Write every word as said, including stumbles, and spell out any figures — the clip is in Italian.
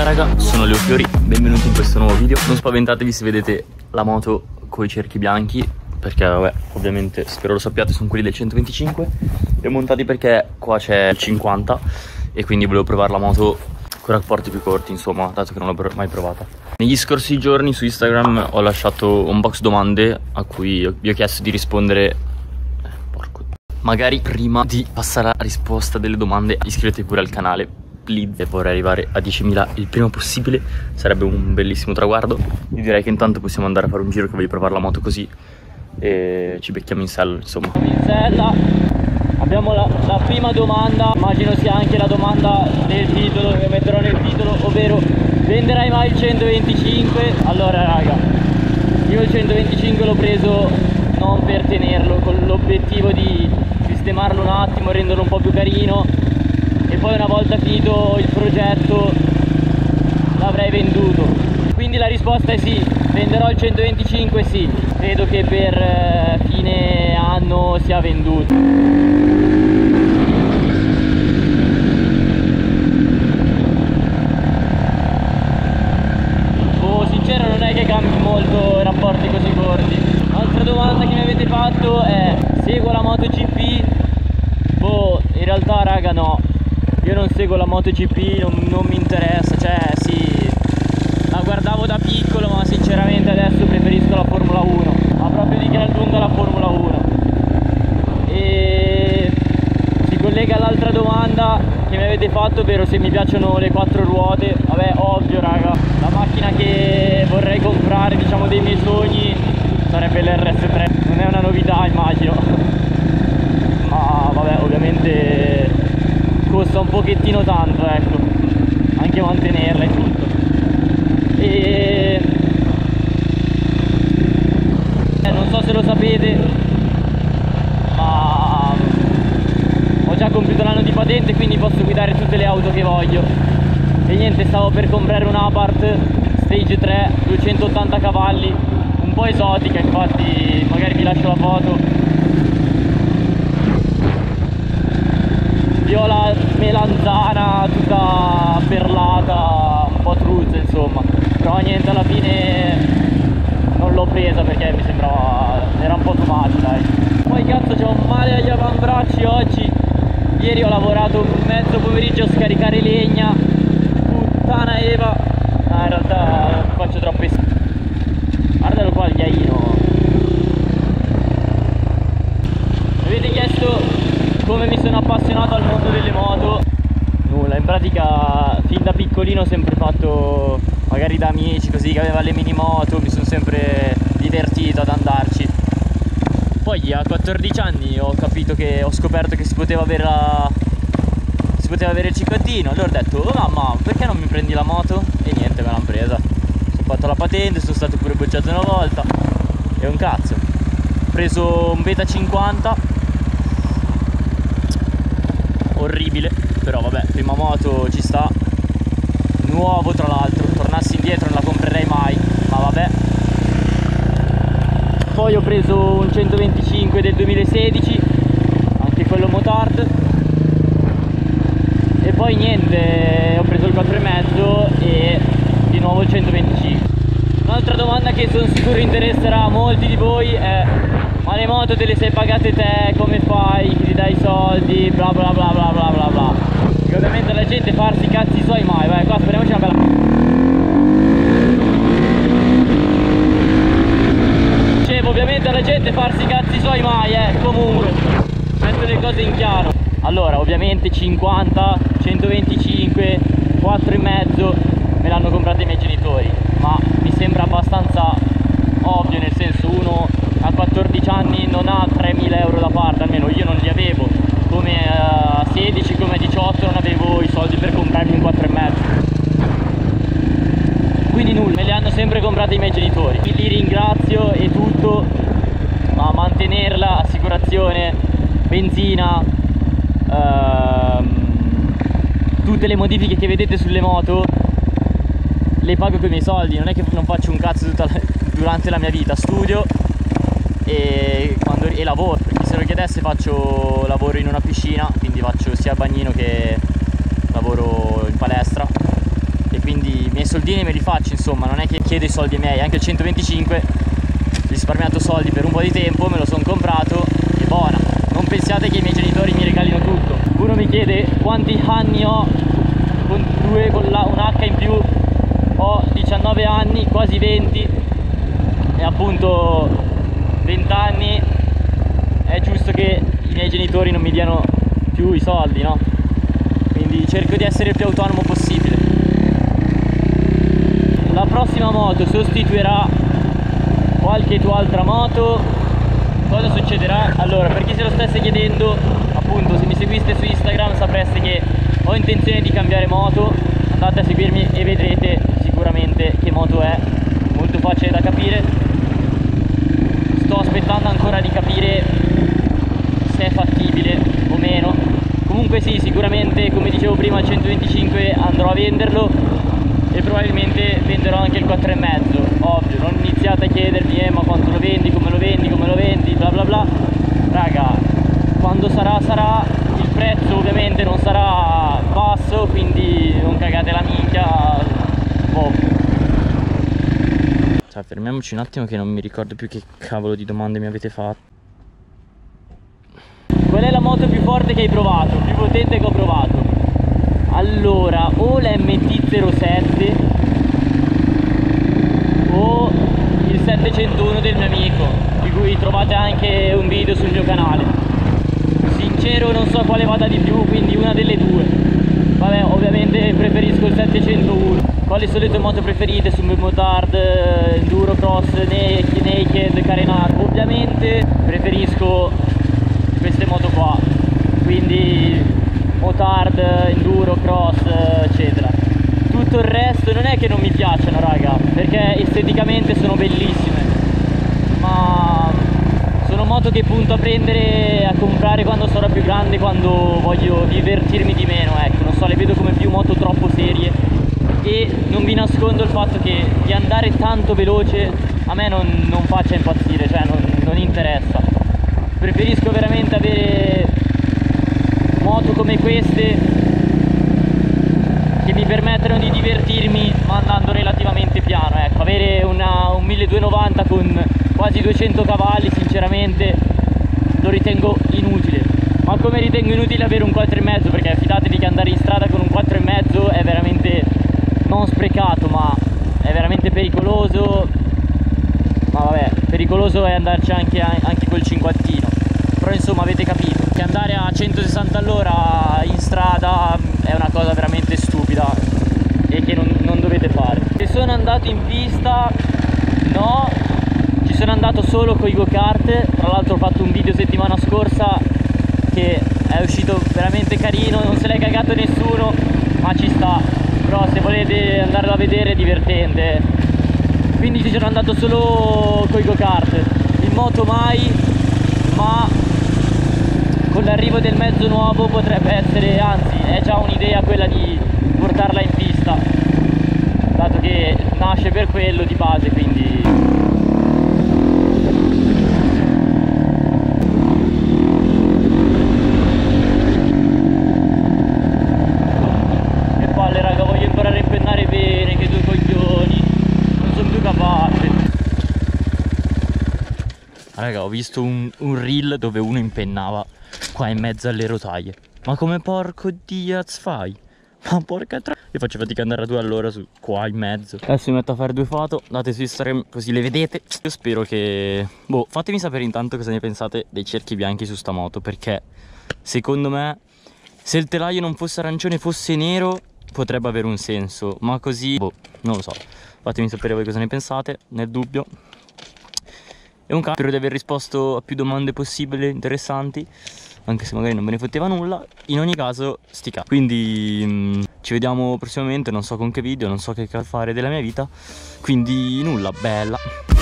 raga, sono Leo Fiori, benvenuti in questo nuovo video. Non spaventatevi se vedete la moto con i cerchi bianchi, perché vabbè, ovviamente spero lo sappiate, sono quelli del centoventicinque. Li ho montati perché qua c'è il cinquanta e quindi volevo provare la moto con rapporti più corti, insomma, dato che non l'ho mai provata. Negli scorsi giorni su Instagram ho lasciato un box domande a cui vi ho chiesto di rispondere. eh, Porco. Magari prima di passare alla risposta delle domande iscrivetevi pure al canale, please. Vorrei arrivare a diecimila il prima possibile, sarebbe un bellissimo traguardo. Io direi che intanto possiamo andare a fare un giro, che voglio provare la moto così e ci becchiamo in sella, insomma. In sella abbiamo la, la prima domanda, immagino sia anche la domanda del titolo, che metterò nel titolo, ovvero: venderai mai il centoventicinque? Allora raga, io il centoventicinque l'ho preso non per tenerlo, con l'obiettivo di sistemarlo un attimo, renderlo un po' più carino, e poi una volta finito il progetto l'avrei venduto. Quindi la risposta è sì, venderò il centoventicinque, sì. Credo che per eh, fine anno sia venduto. Oh, sincero, non è che cambi molto i rapporti così corti. Un'altra domanda che mi avete fatto è: seguo la MotoGP? Boh, in realtà raga no, io non seguo la MotoGP, non, non mi interessa, cioè sì, la guardavo da piccolo, ma sinceramente adesso preferisco la Formula uno, ma proprio di gran lunga la Formula uno. E si collega all'altra domanda che mi avete fatto, ovvero se mi piacciono le quattro ruote. Vabbè, ovvio raga, la macchina che vorrei comprare, diciamo dei miei sogni, sarebbe l'R S tre, non è una novità immagino, ma vabbè, ovviamente costa un pochettino tanto, ecco, anche mantenerla e tutto. E eh, non so se lo sapete, ma ho già compiuto l'anno di patente, quindi posso guidare tutte le auto che voglio. E niente, stavo per comprare un Abarth Stage tre, duecentottanta cavalli, un po' esotica, infatti magari vi lascio la foto. Viola melanzana, tutta perlata, un po' truzza insomma, però niente, alla fine non l'ho presa perché mi sembrava, era un po' too much, dai. Poi cazzo, c'ho un male agli avambracci oggi, ieri ho lavorato mezzo pomeriggio a scaricare legna, puttana Eva. No, in realtà faccio troppe s***. Guardalo qua il ghiaino. Mi avete chiesto come mi sono appassionato al mondo delle moto. Nulla, in pratica fin da piccolino ho sempre fatto, magari da amici così che aveva le mini moto, mi sono sempre divertito ad andarci. Poi a quattordici anni ho capito che ho scoperto che si poteva avere la, si poteva avere il cinquantino, allora ho detto: oh mamma, perché non mi prendi la moto? E niente, me l'hanno presa. Ho fatto la patente, sono stato pure bocciato una volta e un cazzo. Ho preso un Beta cinquanta, orribile, però vabbè, prima moto ci sta, nuovo tra l'altro, tornassi indietro non la comprerei mai, ma vabbè. Poi ho preso un centoventicinque del duemilasedici, anche quello motard, e poi niente, ho preso il quattro e mezzo e di nuovo il centoventicinque. Un'altra domanda che sono sicuro interesserà a molti di voi è: ma le moto te le sei pagate te, come fai, chi ti dai i soldi, bla bla bla bla bla bla bla. Che ovviamente la gente farsi i cazzi suoi mai, vai qua speriamoci una bella. Dicevo, ovviamente la gente farsi i cazzi suoi mai, eh, comunque, metto le cose in chiaro. Allora, ovviamente cinquanta, centoventicinque, quattro e mezzo me l'hanno comprata i miei genitori, ma mi sembra abbastanza ovvio, nel senso, uno a quattordici anni non ha tremila euro da parte, almeno io non li avevo, come a sedici, come a diciotto non avevo i soldi per comprarmi un quattro e mezzo, quindi nulla, me li hanno sempre comprati i miei genitori, li ringrazio e tutto, ma mantenerla, assicurazione, benzina, ehm, tutte le modifiche che vedete sulle moto le pago con i miei soldi, non è che non faccio un cazzo tutta la, durante la mia vita, studio e, quando, e lavoro, perché se lo chiedesse faccio lavoro in una piscina, quindi faccio sia bagnino che lavoro in palestra, e quindi li faccio, insomma, non è che chiedo i soldi ai miei. Anche il centoventicinque ho risparmiato soldi per un po' di tempo, me lo sono comprato e buona. Non pensiate che i miei genitori mi regalino tutto. Uno mi chiede quanti anni ho con, due, con la, un H in più. Ho diciannove anni, quasi venti, e appunto venti anni è giusto che i miei genitori non mi diano più i soldi, no? Quindi cerco di essere il più autonomo possibile. La prossima moto sostituirà qualche tua altra moto. Cosa succederà? Allora, per chi se lo stesse chiedendo, appunto, se mi seguiste su Instagram sapreste che ho intenzione di cambiare moto. Andate a seguirmi e vedrete sicuramente che moto è, molto facile da capire. Sto aspettando ancora di capire se è fattibile o meno. Comunque sì, sicuramente, come dicevo prima, il centoventicinque andrò a venderlo e probabilmente venderò anche il quattro e mezzo. Ovvio, non iniziate a chiedermi eh, ma quanto lo vendi, come lo vendi, come lo vendi, bla bla bla. Raga, quando sarà sarà, il prezzo ovviamente non sarà basso, quindi non cagate la minchia. Boh. Cioè, fermiamoci un attimo che non mi ricordo più che cavolo di domande mi avete fatto. Qual è la moto più forte che hai provato? Più potente che ho provato? Allora, o la M T zero sette o il settecentouno del mio amico, di cui trovate anche un video sul mio canale. Sincero non so quale vada di più, quindi una delle due. Vabbè, ovviamente preferisco il settecentouno. Quali sono le tue moto preferite? Su motard, enduro, cross, naked, carenato? Ovviamente preferisco queste moto qua, quindi motard, enduro, cross, eccetera. Tutto il resto non è che non mi piacciono, raga, perché esteticamente sono bellissime, ma sono moto che punto a prendere, a comprare quando sarò più grande, quando voglio divertirmi di meno, ecco. Non so, le vedo come più moto troppo serie, e non vi nascondo il fatto che di andare tanto veloce a me non, non faccia impazzire, cioè non, non interessa. Preferisco veramente avere moto come queste che mi permettono di divertirmi ma andando relativamente piano, ecco. Avere una, un milleduecentonovanta con quasi duecento cavalli sinceramente lo ritengo inutile, ma come ritengo inutile avere un quattro e mezzo, perché fidatevi che andare in strada con un quattro e mezzo è veramente non sprecato, ma è veramente pericoloso. Ma vabbè, pericoloso è andarci anche, anche col cinquantino. Però insomma avete capito che andare a centosessanta all'ora in strada è una cosa veramente stupida e che non, non dovete fare. Se sono andato in pista, no, ci sono andato solo con i go-kart. Tra l'altro ho fatto un video settimana scorsa che è uscito veramente carino, non se l'è cagato nessuno, ma ci sta. Però se volete andarlo a vedere è divertente. Quindi ci sono andato solo con i go-kart, in moto mai, ma con l'arrivo del mezzo nuovo potrebbe essere, anzi è già un'idea quella di portarla in pista, dato che nasce per quello di base, quindi che palle, raga, voglio imparare a impennare bene, che due coglioni, non sono più capace. Raga, ho visto un, un reel dove uno impennava qua in mezzo alle rotaie. Ma come porco Diaz fai? Ma porca tra... Io faccio fatica ad andare a due all'ora su qua in mezzo. Adesso mi metto a fare due foto, andate su Instagram così le vedete. Io spero che... Boh, fatemi sapere intanto cosa ne pensate dei cerchi bianchi su sta moto, perché secondo me se il telaio non fosse arancione e fosse nero potrebbe avere un senso, ma così, boh, non lo so. Fatemi sapere voi cosa ne pensate, nel dubbio. E un cazzo, spero di aver risposto a più domande possibili, interessanti, anche se magari non me ne fotteva nulla. In ogni caso, sti cazzi. Quindi mh, ci vediamo prossimamente, non so con che video, non so che fare della mia vita. Quindi nulla, bella.